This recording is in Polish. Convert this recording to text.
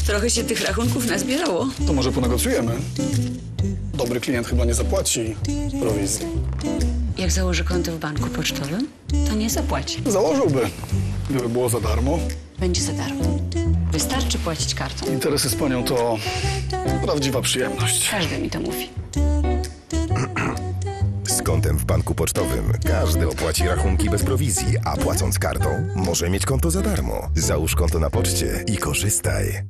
Trochę się tych rachunków nazbierało. To może ponegocjujemy. Dobry klient chyba nie zapłaci prowizji. Jak założy konto w banku pocztowym, to nie zapłaci. Założyłby. Gdyby było za darmo. Będzie za darmo. Wystarczy płacić kartą. Interesy z panią to prawdziwa przyjemność. Każdy mi to mówi. Z kontem w banku pocztowym każdy opłaci rachunki bez prowizji, a płacąc kartą może mieć konto za darmo. Załóż konto na poczcie i korzystaj.